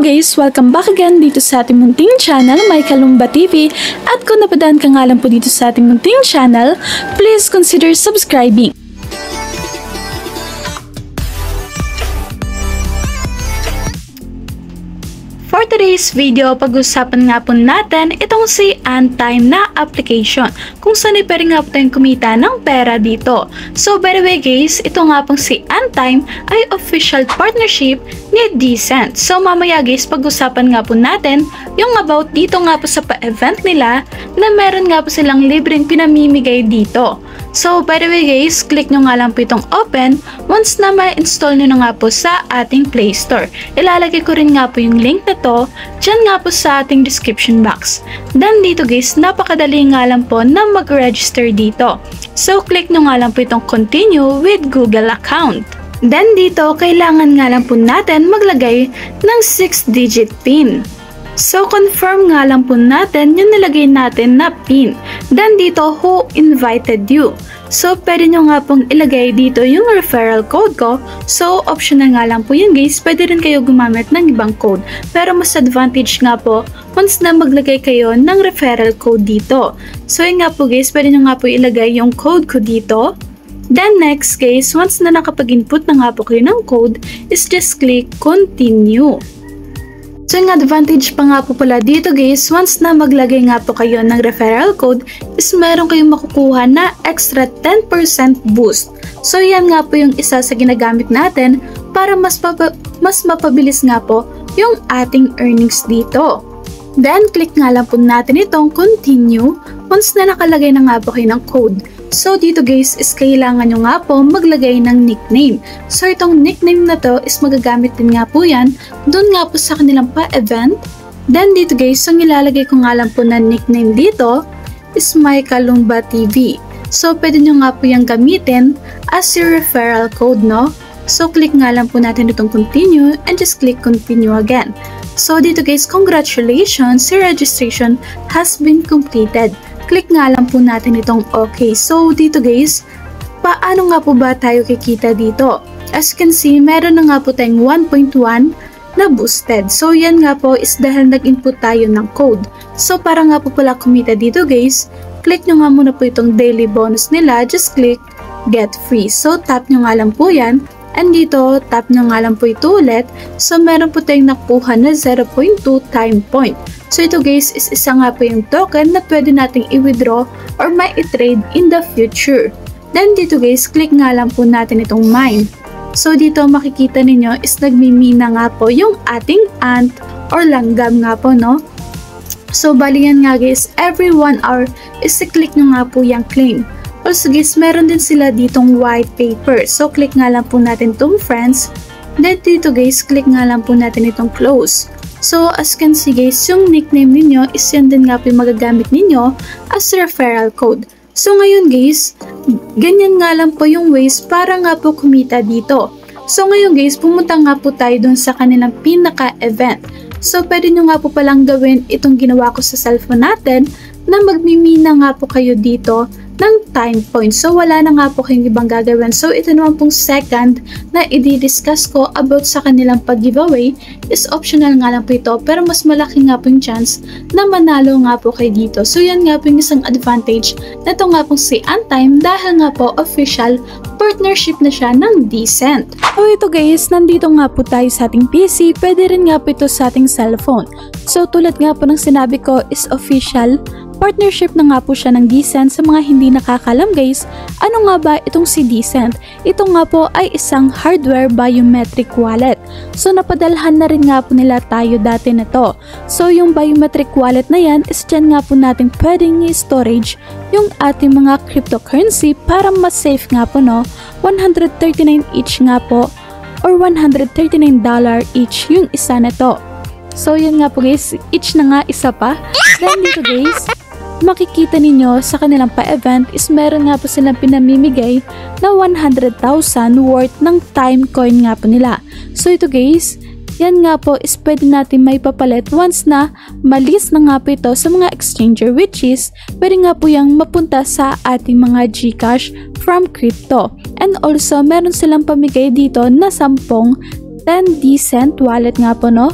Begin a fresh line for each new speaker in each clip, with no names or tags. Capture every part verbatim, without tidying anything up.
guys! Welcome back again dito sa ating munting channel, My Kalumba T V. At kung napadaan ka nga lang po dito sa ating munting channel, please consider subscribing. For today's video, pag-usapan nga po natin itong si Antime na application kung saan ay pwede nga po tayong kumita ng pera dito. So by the way guys, ito nga pong si Antime ay official partnership ni Decent. So mamaya guys, pag-usapan nga po natin yung about dito nga po sa pa-event nila na meron nga po silang libreng pinamimigay dito. So by the way guys, click nyo nga lang po itong open once na ma-install nyo na nga po sa ating Play Store. Ilalagay ko rin nga po yung link na to dyan nga po sa ating description box. Then dito guys, napakadali nga lang po na mag-register dito. So click nyo nga lang po itong continue with Google account. Then dito, kailangan nga lang po natin maglagay ng six digit PIN. So, confirm nga lang po natin yung nilagay natin na PIN. Then dito, who invited you? So, pwede nyo nga pong ilagay dito yung referral code ko. So, optional nga lang po yun guys. Pwede rin kayo gumamit ng ibang code. Pero mas advantage nga po once na maglagay kayo ng referral code dito. So, yun nga po guys, pwede nyo nga po ilagay yung code ko dito. Then next guys, once na nakapag-input na nga po kayo ng code, is just click continue. So yung advantage pa nga po pala dito guys, once na maglagay nga po kayo ng referral code, is meron kayong makukuha na extra ten percent boost. So yan nga po yung isa sa ginagamit natin para mas, mas mapabilis nga po yung ating earnings dito. Then click nga lang po natin itong continue once na nakalagay na nga po kayo ng code. So dito guys is kailangan nyo nga po maglagay ng nickname. So itong nickname na to is magagamit din nga po yan doon nga po sa kanilang pa-event. Then dito guys, so nilalagay ko nga lang po na nickname dito is My Kalumba T V. So pwede nyo nga po yung gamitin as your referral code, no? So click nga lang po natin itong continue and just click continue again. So dito guys, congratulations, your registration has been completed. Click nga lang po natin itong okay. So dito guys, paano nga po ba tayo kikita dito? As you can see, meron na nga po tayong one point one na boosted. So yan nga po is dahil nag-input tayo ng code. So para nga po pala kumita dito guys, click nyo nga muna po itong daily bonus nila. Just click get free. So tap nyo nga lang po yan. And dito, tap nyo nga lang po ito ulit. So, meron po tayong nakuha na zero point two time point. So, ito guys, is isa nga po yung token na pwede nating i-withdraw or ma-i-trade in the future. Then, dito guys, click nga lang po natin itong mine. So, dito makikita ninyo is nagmimina nga po yung ating ant or langgam nga po, no? So, bali yan nga guys, every one hour is i-click nyo nga po yung claim. Also guys, meron din sila ditong white paper. So, click nga lang po natin itong friends. Then dito guys, click nga lang po natin itong close. So, as you can see guys, yung nickname ninyo is yan din nga po yung magagamit ninyo as referral code. So, ngayon guys, ganyan nga lang po yung ways para nga po kumita dito. So, ngayon guys, pumunta nga po tayo dun sa kanilang pinaka-event. So, pwede nyo nga po palang gawin itong ginawa ko sa cellphone natin na magmimina nga po kayo dito ng time points. So, wala na nga po kayong ibang gagawin. So, ito naman pong second na i-discuss ko about sa kanilang pag-giveaway is optional nga lang po ito. Pero mas malaki nga po yung chance na manalo nga po kayo dito. So, yan nga po yung isang advantage na ito nga pong si Antime dahil nga po official partnership na siya ng Decent. So, ito guys, nandito nga po tayo sa ating P C. Pwede rin nga po ito sa ating cellphone. So, tulad nga po ng sinabi ko is official partnership na nga po siya ng Decent. Sa mga hindi nakakalam guys, ano nga ba itong si Decent? Ito nga po ay isang hardware biometric wallet. So napadalhan na rin nga po nila tayo dati na to. So yung biometric wallet na yan is dyan nga po natin pwedeng i-storage yung ating mga cryptocurrency para mas safe nga po, no? one hundred thirty-nine each nga po or one hundred thirty-nine dollars each yung isa na to. So yun nga po guys, each na nga isa pa. Then dito guys, makikita ninyo sa kanilang pa-event is meron nga po silang pinamimigay na one hundred thousand worth ng time coin nga po nila. So ito guys, yan nga po is pwede natin may papalit once na malis na nga po ito sa mga exchanger, which is pwede nga po yung mapunta sa ating mga Gcash from crypto. And also meron silang pamigay dito na sampung ten Decent wallet nga po, no?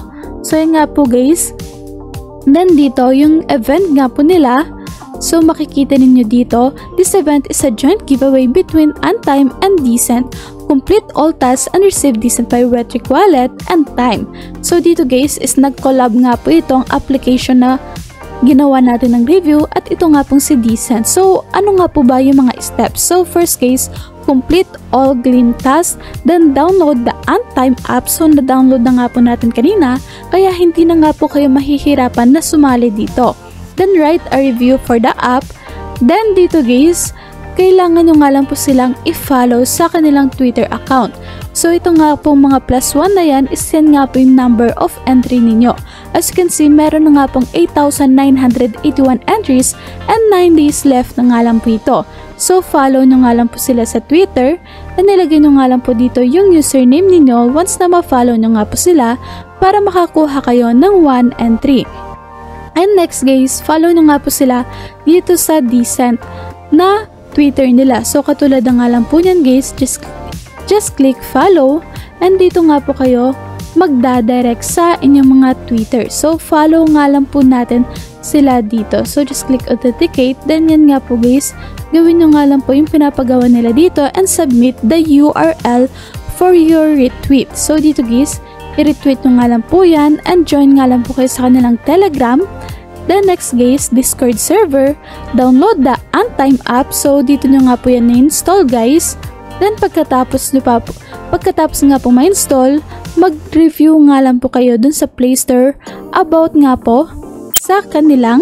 So yun nga po guys. Then dito yung event nga po nila. So makikita ninyo dito, this event is a joint giveaway between Antime and Decent. Complete all tasks and receive Decent biometric wallet and time. So dito guys is nag-collab nga po itong application na ginawa natin ng review at ito nga pong si Decent. So ano nga po ba yung mga steps? So first case, complete all green tasks, then download the Antime app. So na-download na nga po natin kanina, kaya hindi na nga po kayo mahihirapan na sumali dito. Then write a review for the app. Then dito guys, kailangan nyo nga lang po silang i-follow sa kanilang Twitter account. So ito nga po mga plus one na yan is yan nga po yung number of entry ninyo. As you can see, meron na nga pong eight thousand nine hundred eighty-one entries and nine days left na nga lang po ito. So follow nyo nga lang po sila sa Twitter at nilagay nyo nga lang po dito yung username ninyo once na ma-follow nyo nga po sila para makakuha kayo ng one entry. And next guys, follow nyo nga po sila dito sa Decent na Twitter nila. So katulad na nga lang po yan guys, just, just click follow and dito nga po kayo magdadirect sa inyong mga Twitter. So follow nga lang po natin sila dito. So just click authenticate, then yan nga po guys, gawin nyo nga lang po yung pinapagawa nila dito and submit the U R L for your retweet. So dito guys, i-retweet nyo nga lang po yan and join nga lang po kayo sa kanilang Telegram. Then next guys, Discord server, download the Antime app. So dito nyo nga po yan na-install guys. Then pagkatapos nyo pa po, pagkatapos nga po ma-install, mag-review nga lang po kayo dun sa Play Store about nga po sa kanilang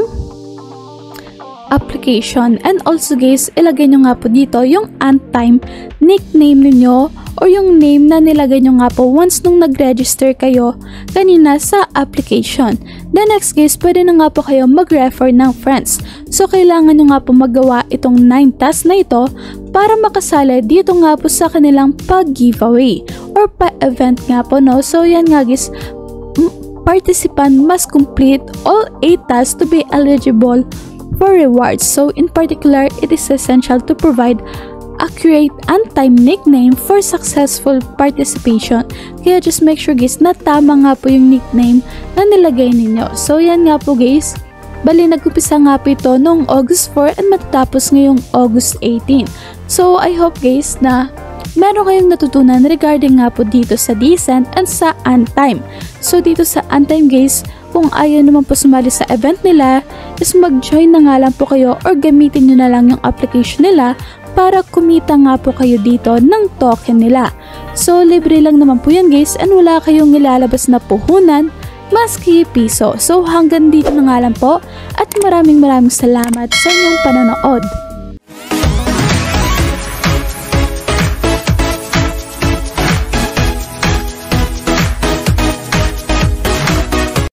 application. And also guys, ilagay nyo nga po dito yung Antime nickname niyo or yung name na nilagay nyo nga po once nung nag-register kayo kanina sa application. The next guys, pwede na nga po kayo mag-refer ng friends. So kailangan nyo nga po magawa itong nine tasks na ito para makasali dito nga po sa kanilang pag-giveaway or pa-event nga po, no? So yan nga guys, participant must complete all eight tasks to be eligible for rewards. So in particular, it is essential to provide accurate Antime nickname for successful participation. Kaya just make sure guys na tama nga po yung nickname na nilagay ninyo. So yan nga po guys, bali nag-upisa nga po ito noong August four and matatapos ngayong August eighteen. So I hope guys na meron kayong natutunan regarding nga po dito sa Decent and sa Antime. So dito sa Antime guys, kung ayaw naman po sumali sa event nila, is mag-join na nga lang po kayo or gamitin nyo na lang yung application nila para kumita nga po kayo dito ng token nila. So libre lang naman po yan guys and wala kayong nilalabas na puhunan maski piso. So hanggang dito na nga lang po at maraming maraming salamat sa inyong panonood.